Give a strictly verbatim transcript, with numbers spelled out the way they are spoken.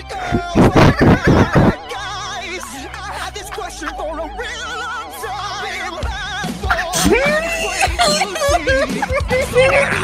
Guys, I had this question for a real long time.